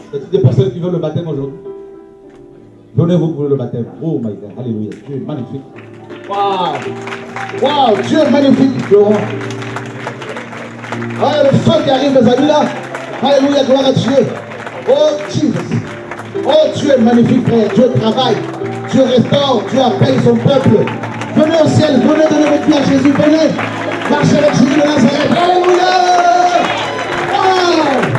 Y a-t-il des personnes qui veulent le baptême aujourd'hui? Donnez-vous pour le baptême. Oh my God, alléluia. Dieu est magnifique. Waouh! Waouh, Dieu est magnifique. Ah, le feu qui arrive, mes amis là. Alléluia, gloire à Dieu. Oh Jesus. Oh, Dieu est magnifique, frère. Dieu travaille. Dieu restaure. Dieu appelle son peuple. Venez au ciel. Venez donner votre vie à Jésus. Venez. Marchez avec Jésus de Nazareth. Alléluia. Wow.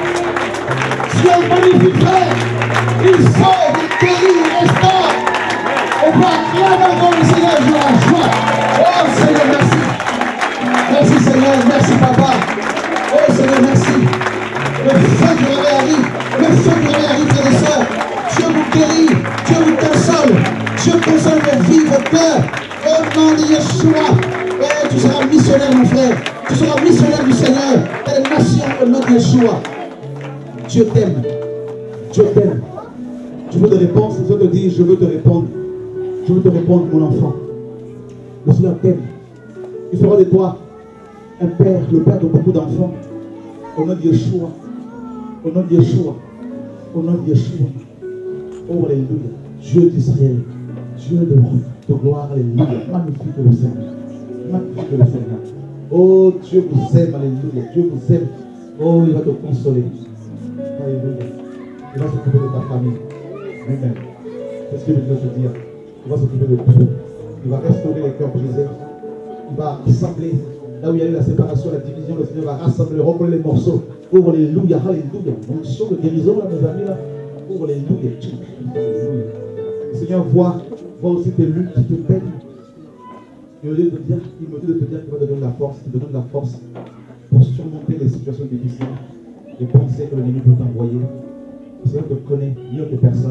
Dieu est magnifique, frère. Il sauve, il guérit, il restaure. On peut acclamer encore le Seigneur de la joie. Oh Seigneur, merci. Merci Seigneur, merci Papa. Oh Seigneur, merci. Le feu du réveil arrive. Le feu du réveil arrive, frères et sœurs. Dieu vous guérit. Dieu vous console. Dieu console vos vies, vos cœurs. Au nom de Yeshua. Oh, tu seras missionnaire, mon frère. Tu seras missionnaire du Seigneur. Dans les nations, au nom de Yeshua. Dieu t'aime. Dieu t'aime. Tu veux des réponses. Dieu te dit, je veux te répondre. Je veux te répondre, mon enfant. Le Seigneur t'aime. Il fera de toi un père, le père de beaucoup d'enfants. Au nom de Yeshua. Au nom de Yeshua. Au nom de Yeshua. Oh, alléluia. Dieu d'Israël. Dieu de gloire. Alléluia. Magnifique le Seigneur. Magnifique le Seigneur. Oh, Dieu vous aime. Alléluia. Dieu vous aime. Oh, il va te consoler. Alléluia. Il va s'occuper de ta famille. Amen. C'est ce que je veux te dire. Il va s'occuper de tout. Il va restaurer les cœurs brisés. Il va rassembler. Là où il y a eu la séparation, la division, le Seigneur va rassembler, recoller les morceaux. Oh, alléluia, alléluia. Onction de guérison, là, mes amis, là. Oh, alléluia. Alléluia. Le Seigneur voit aussi tes luttes, tes peines. Il me dit de te dire qu'il va te donner la force, il te donne la force pour surmonter les situations difficiles, les pensées que l'ennemi peut t'envoyer. Le Seigneur te connaît mieux que personne.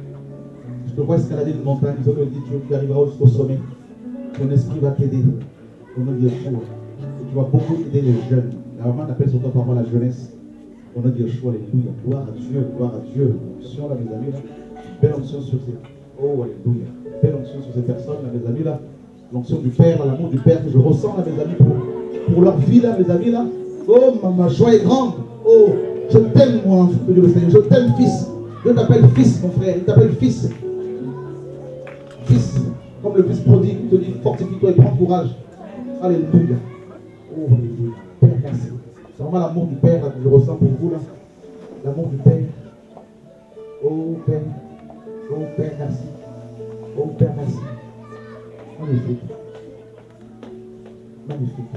Je te vois escalader une montagne, je te dis, tu arriveras jusqu'au sommet. Ton esprit va t'aider au nom de Yeshua. Et tu vas beaucoup aider les jeunes. La maman appelle sur toi parfois la jeunesse. Au nom de Yeshua, alléluia. Gloire à Dieu, gloire à Dieu. L'onction là, mes amis là. Belle onction sur ces. Oh, alléluia. Belle onction sur ces personnes là, mes amis là. L'onction du Père, l'amour du Père que je ressens là, mes amis, pour leur vie là, mes amis là. Oh, ma joie est grande. Oh, je t'aime, mon enfant de Dieu le Seigneur. Je t'aime, fils. Je t'appelle fils, mon frère. Il t'appelle fils. Fils. Comme le fils prodigue, il te dit, fortifie-toi et prends courage. Alléluia. Oh, alléluia. Père, merci. C'est vraiment l'amour du Père là, que je ressens pour vous là. L'amour du Père. Oh Père. Oh Père, merci. Oh Père, merci. Magnifique. Magnifique.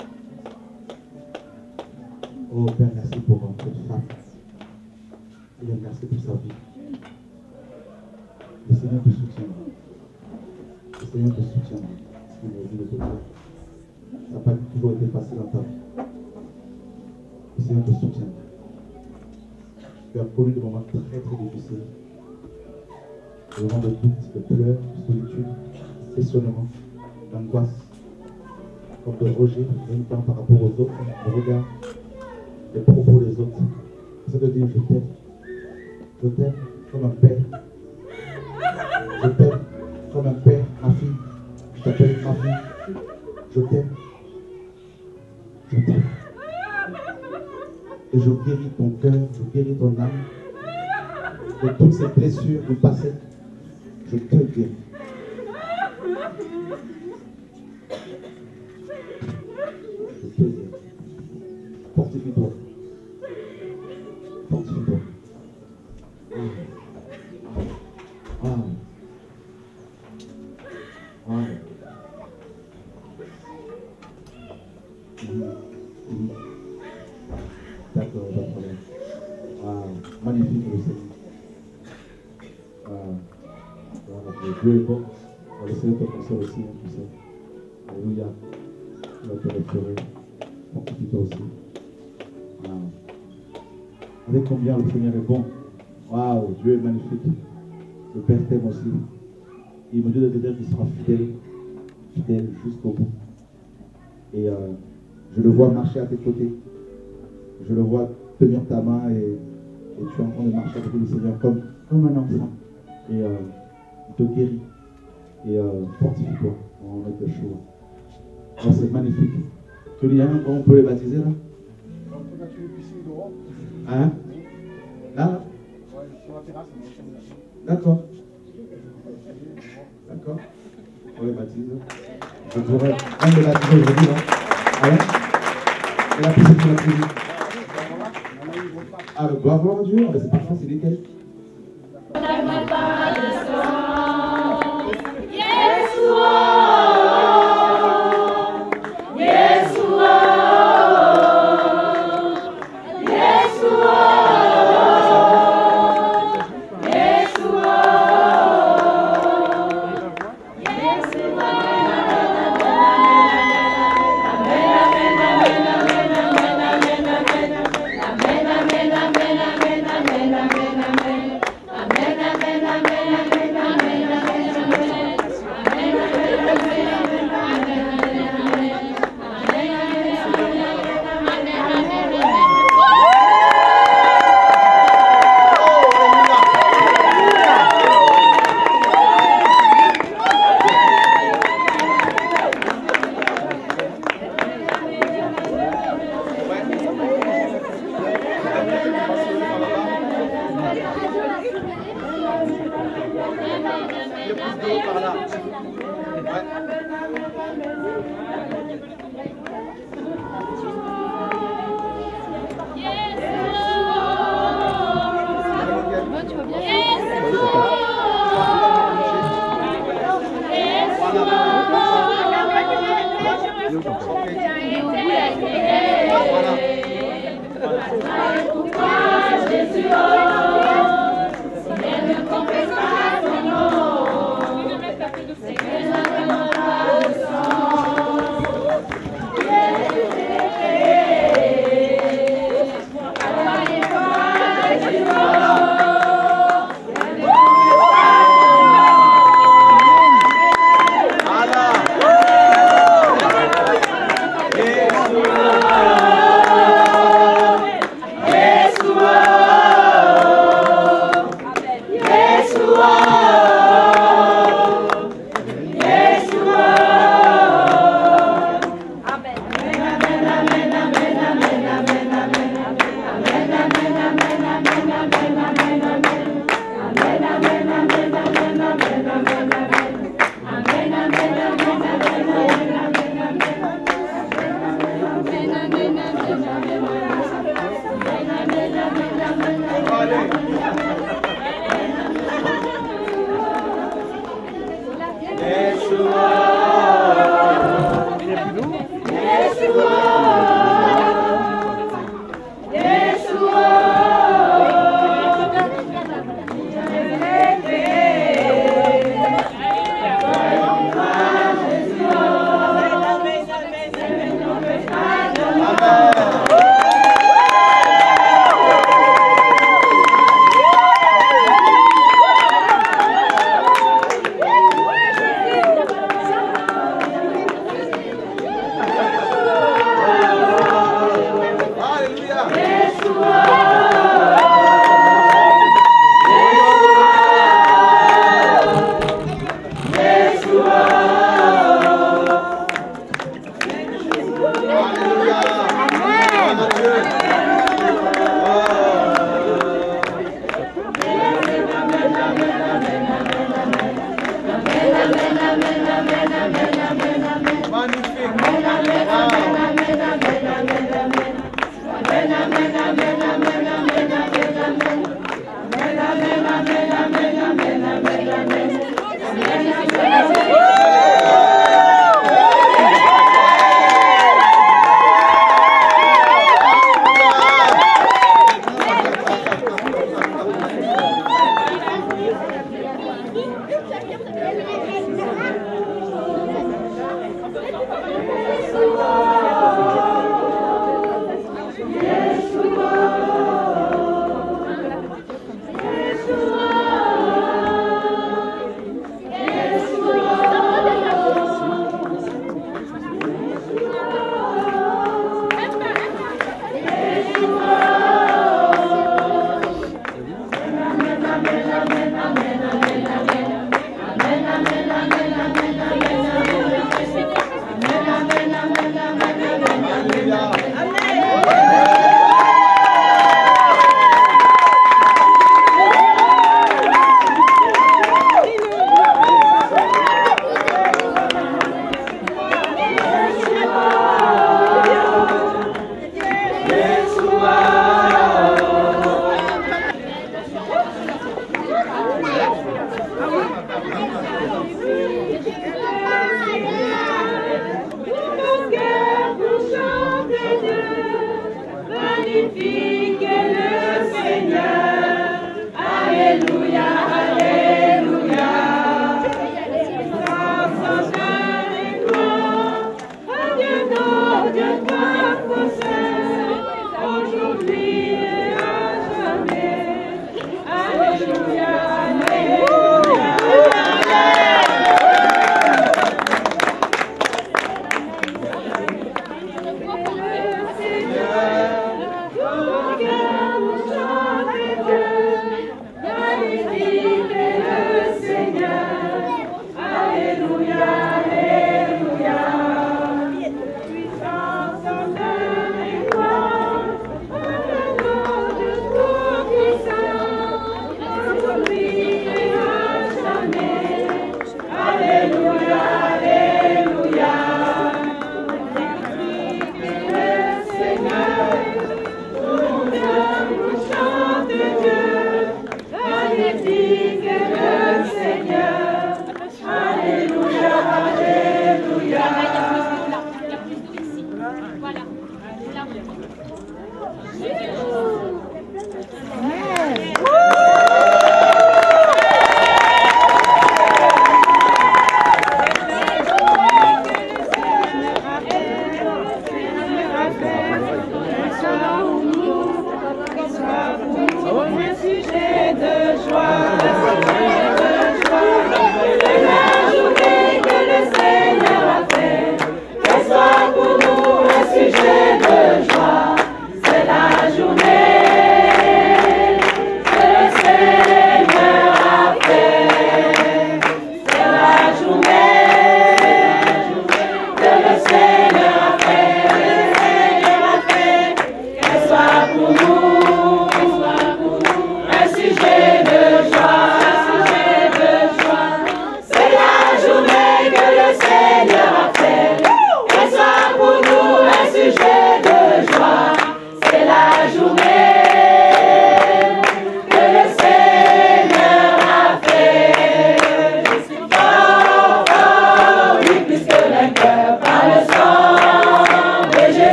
Oh Père, merci pour cette femme. Et merci pour sa vie. Le Seigneur te soutient. Le Seigneur te soutient. Ce qu'il m'a dit de te dire. Ça n'a pas toujours été facile en ta vie. Le Seigneur te soutient. Tu as connu des moments très très difficiles. Des moments de doute, de pleurs, de solitude, de questionnement, d'angoisse, comme de rejet, même temps par rapport aux autres, de regard, des propos des autres. C'est de dire je t'aime. Je t'aime comme un père. Je t'aime comme un père, ma fille. Je t'appelle ma fille. Je t'aime. Je t'aime. Et je guéris ton cœur, je guéris ton âme de toutes ces blessures du passé. Je te guéris. Je te guéris. Fortifie-toi. Fortifie-toi. D'accord, pas de problème. Magnifique le Seigneur. Dieu est bon. Le Seigneur te console aussi, tu sais. Alléluia. Il va te restaurer. Fortifie-toi aussi. Avec combien le Seigneur est bon. Waouh, Dieu est magnifique. Le Père t'aime aussi. Il me dit de te dire qu'il sera fidèle. Fidèle jusqu'au bout. Et je le vois marcher à tes côtés. Je le vois tenir ta main et tu es en train de marcher à côté du Seigneur comme un enfant. Et il te guérit. Et fortifie-toi en nom de Yeshua. Oh, c'est magnifique. Tu dis, hein, on peut les baptiser là? On peut baptiser ici dehors. Hein? Là? D'accord. D'accord. On les baptise. Je pourrais même les baptiser aujourd'hui. Hein. Et la piste pour la tribu. Ah, le gloire à Dieu, c'est parfait, c'est nickel.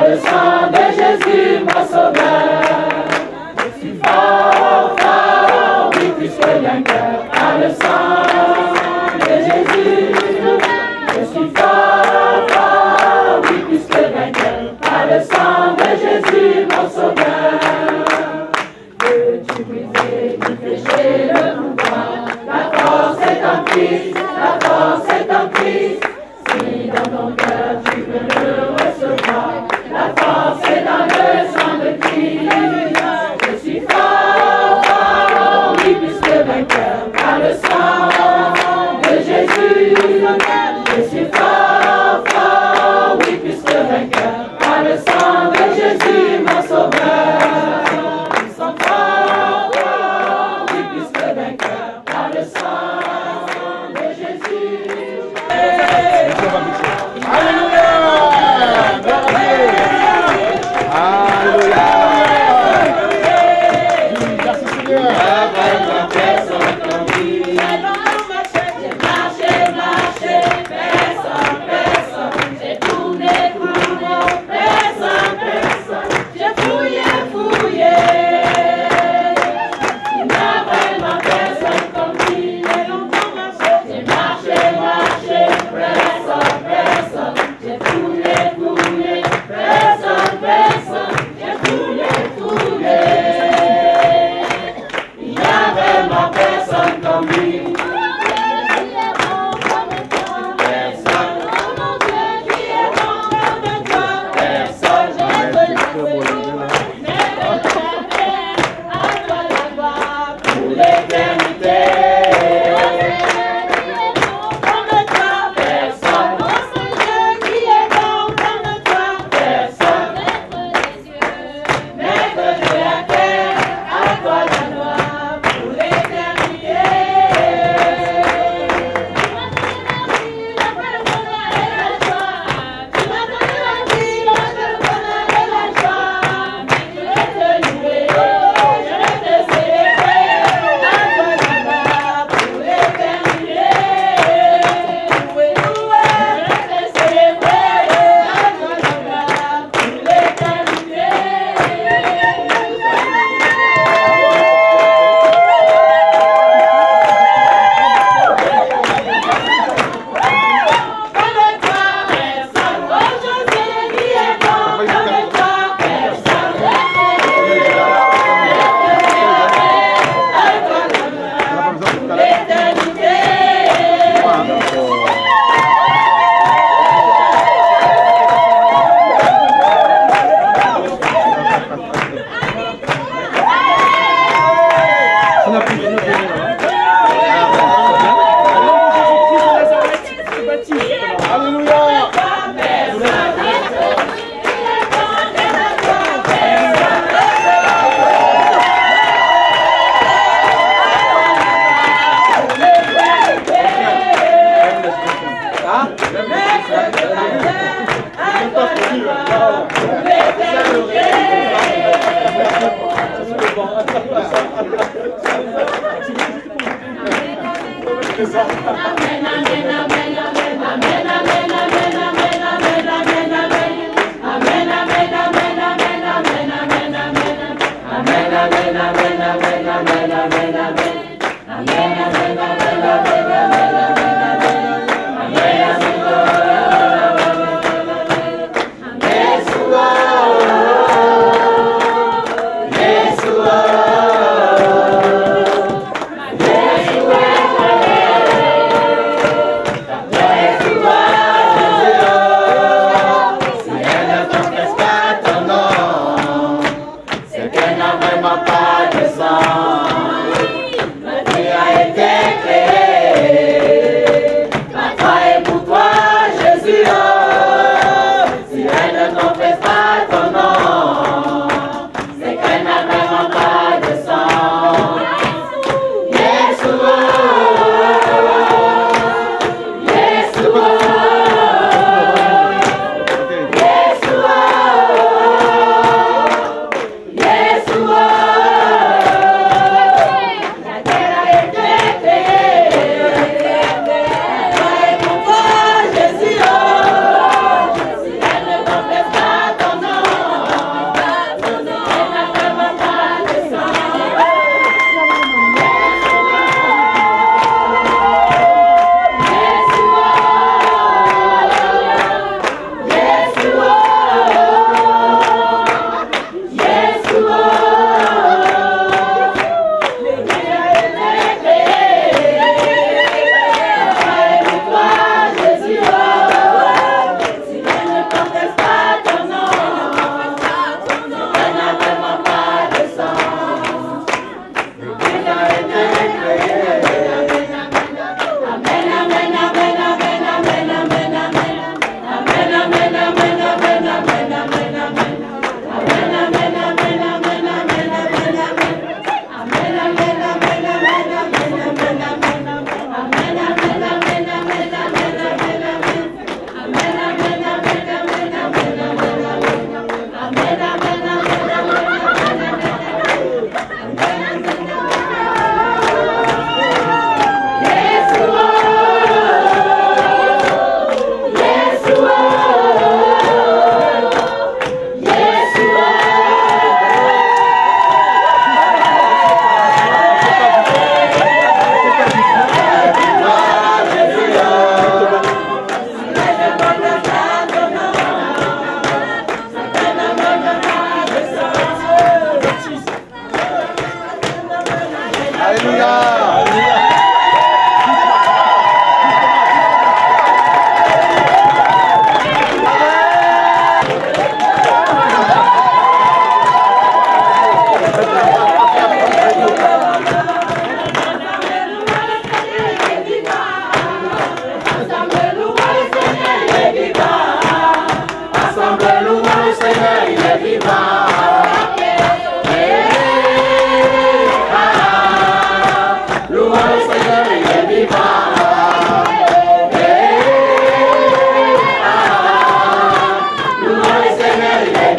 le sang de Jésus, mon sauveur. Je suis fort, fort, oui, plus que vainqueur, par le sang de Jésus. Je suis fort, fort, oui, plus que vainqueur, par le sang de Jésus, mon sauveur. Peux-tu briser du péché le pouvoir? La force est en Christ, la force est en Christ. Si dans ton cœur tu veux le recevoir, la force est dans le sang de Christ. Je suis fort, fort, oui, plus que vainqueur, par le sang de Jésus. Je suis fort, fort, oui, plus que vainqueur, par le sang de Jésus, mon sauveur. Nous sommes forts, forts, oui, plus que vainqueur, par le sang de Jésus. Alléluia! Alléluia! Merci Seigneur. J'ai marché, personne, j'ai tourné pour mon personne.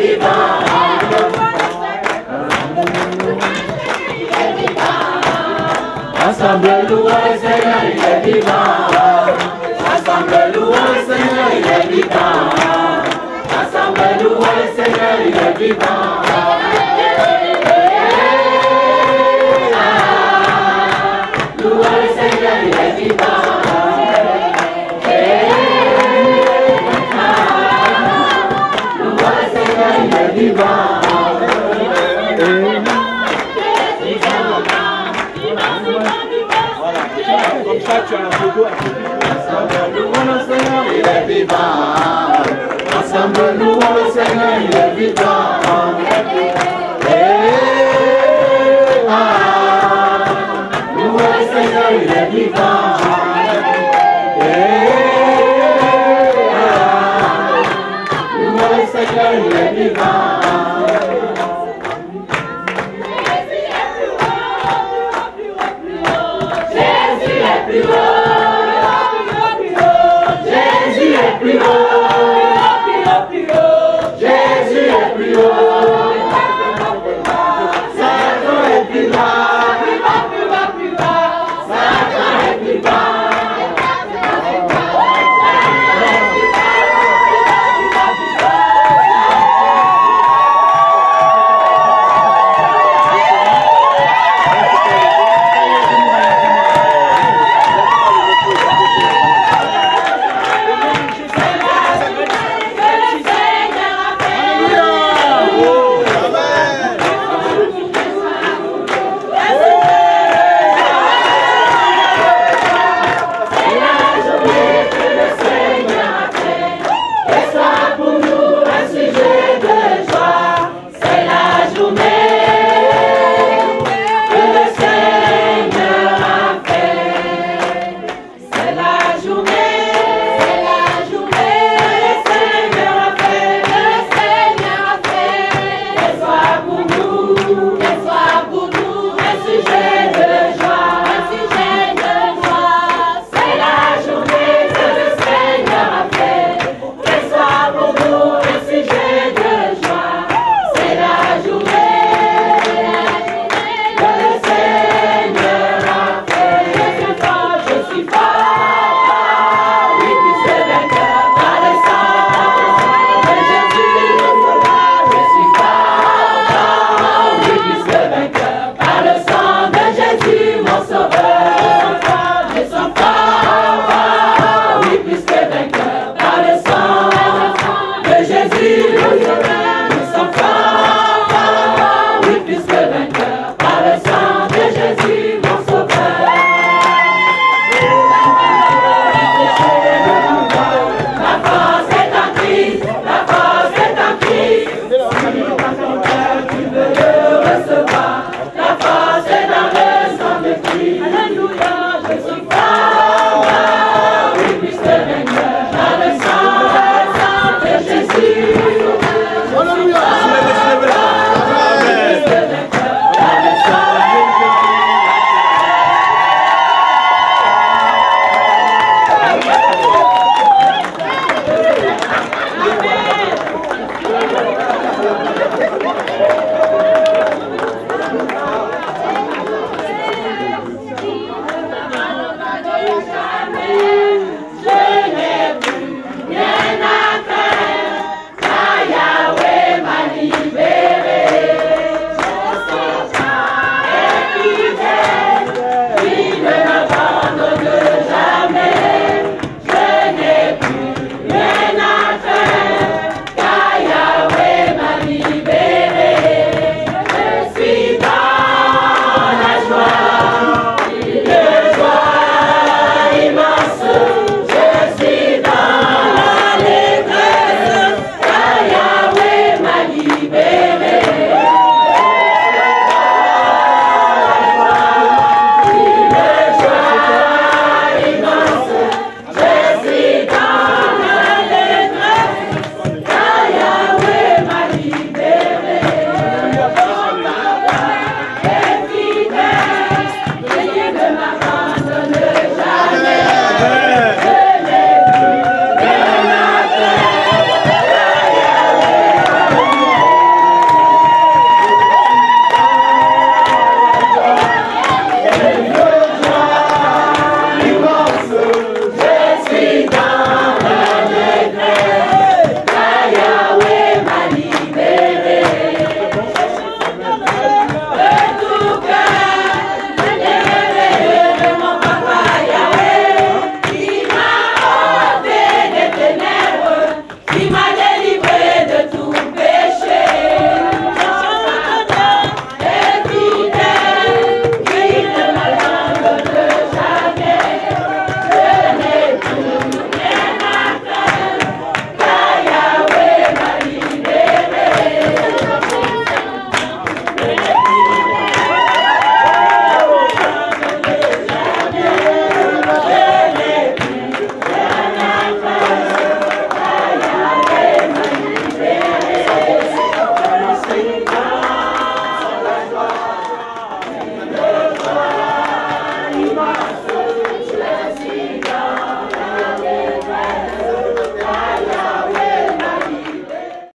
Ensemble louons le Seigneur, il est vivant. Ensemble louons le Seigneur, il est vivant. Ensemble louons le Seigneur, il est vivant. Louons le Seigneur, il est vivant. Louons le Seigneur, il est vivant. Comme ça, tu as un photo à côté. Ensemble, louons le Seigneur, il est vivant. Ensemble, louons le Seigneur, il est vivant. Louons le Seigneur, il est vivant. Louons le Seigneur, il est vivant.